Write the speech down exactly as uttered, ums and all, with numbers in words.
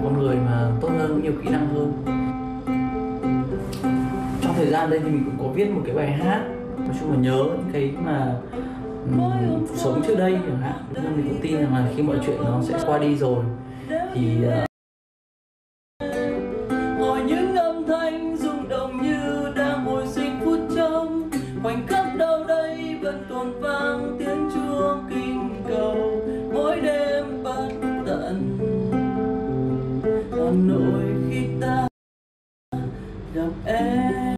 con người mà tốt hơn, nhiều kỹ năng hơn. Trong thời gian đây thì mình cũng có viết một cái bài hát, nói chung là nhớ những cái mà um, cuộc sống trước đây chẳng hạn. Nhưng mình cũng tin rằng là khi mọi chuyện nó sẽ qua đi rồi thì uh... ngồi những